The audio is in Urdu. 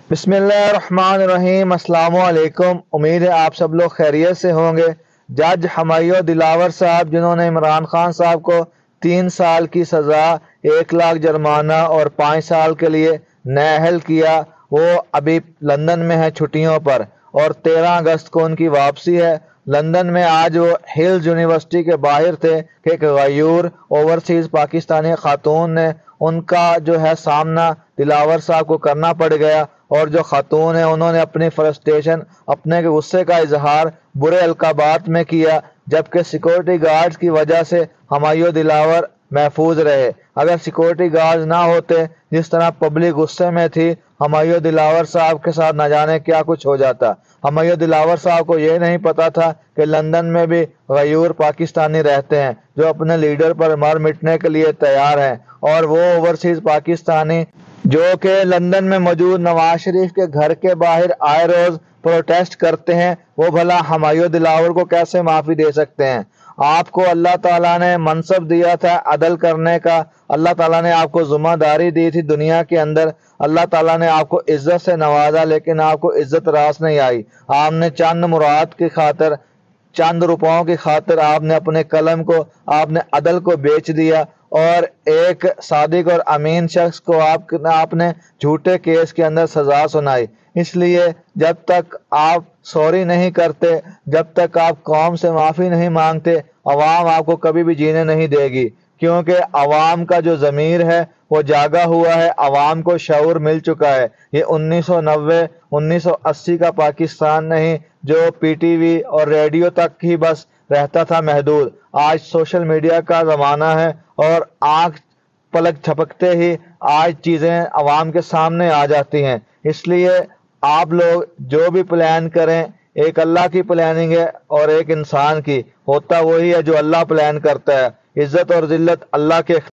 بسم اللہ الرحمن الرحیم۔ السلام علیکم۔ امید ہے آپ سب لوگ خیریت سے ہوں گے۔ جج ہمایوں دلاور صاحب، جنہوں نے عمران خان صاحب کو 3 سال کی سزا، 1 لاکھ جرمانہ اور 5 سال کے لیے نااہل کیا، وہ ابھی لندن میں ہے چھٹیوں پر، اور 13 اگست کو ان کی واپسی ہے۔ لندن میں آج وہ ہلز یونیورسٹی کے باہر تھے کہ ایک غیور اوورسیز پاکستانی خاتون نے ان کا جو ہے سامنا دلاور صاحب کو کرنا پڑ گیا، اور جو خاتون ہے انہوں نے اپنی فرسٹریشن، اپنے غصے کا اظہار برے القابات میں کیا، جبکہ سیکورٹی گارڈز کی وجہ سے ہمایوں دلاور محفوظ رہے۔ اگر سیکورٹی گارڈز نہ ہوتے، جس طرح پبلک غصے میں تھی، ہمایوں دلاور صاحب کے ساتھ نہ جانے کیا کچھ ہو جاتا۔ ہمایوں دلاور صاحب کو یہ نہیں پتا تھا کہ لندن میں بھی غیور پاکستانی رہتے ہیں جو اپنے لیڈر پر مر مٹنے کے لیے تیار ہیں، اور وہ اوورسیز پاکستانی جو کہ لندن میں موجود نواز شریف کے گھر کے باہر آئے روز پروٹیسٹ کرتے ہیں، وہ بھلا ہمایوں دلاور کو کیسے معافی دے سکتے ہیں؟ آپ کو اللہ تعالیٰ نے منصب دیا تھا عدل کرنے کا، اللہ تعالیٰ نے آپ کو ذمہ داری دی تھی دنیا کے اندر، اللہ تعالیٰ نے آپ کو عزت سے نوازا، لیکن آپ کو عزت راس نہیں آئی۔ آپ نے چند مراد کی خاطر، چند روپوں کی خاطر آپ نے اپنے قلم کو، آپ نے عدل کو بیچ دیا، اور ایک صادق اور امین شخص کو آپ نے جھوٹے کیس کے اندر سزا سنائی۔ اس لیے جب تک آپ سوری نہیں کرتے، جب تک آپ قوم سے معافی نہیں مانگتے، عوام آپ کو کبھی بھی جینے نہیں دے گی، کیونکہ عوام کا جو ضمیر ہے وہ جاگا ہوا ہے، عوام کو شعور مل چکا ہے۔ یہ 1990 1980 کا پاکستان نہیں جو پی ٹی وی اور ریڈیو تک ہی بس رہتا تھا محدود۔ آج سوشل میڈیا کا زمانہ ہے، اور آنکھ پلک جھپکتے ہی آج چیزیں عوام کے سامنے آ جاتی ہیں۔ اس لیے آپ لوگ جو بھی پلان کریں، ایک اللہ کی پلاننگ ہے اور ایک انسان کی، ہوتا وہی ہے جو اللہ پلان کرتا ہے۔ عزت اور ذلت اللہ کے